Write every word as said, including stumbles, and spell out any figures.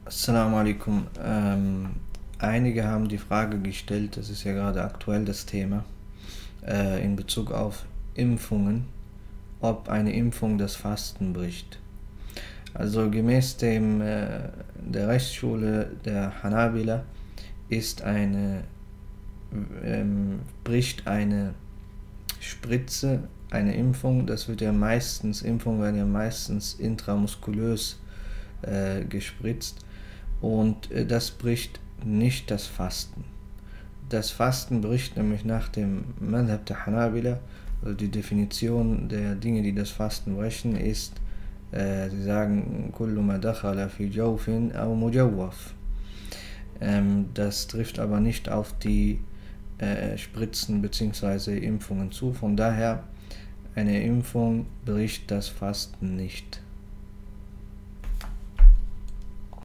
Assalamu alaikum. Ähm, einige haben die Frage gestellt, das ist ja gerade aktuell das Thema, äh, in Bezug auf Impfungen, ob eine Impfung das Fasten bricht. Also gemäß dem, äh, der Rechtsschule der Hanabila ist eine, ähm, bricht eine Spritze, eine Impfung, das wird ja meistens, Impfungen werden ja meistens intramuskulös äh, gespritzt. Und äh, das bricht nicht das Fasten. Das Fasten bricht nämlich nach dem Madhab der Hanabila, also die Definition der Dinge, die das Fasten brechen, ist, äh, sie sagen, kullu ma dakhala fi jawfin aw mujawwaf. Ähm, das trifft aber nicht auf die äh, Spritzen bzw. Impfungen zu. Von daher, eine Impfung bricht das Fasten nicht.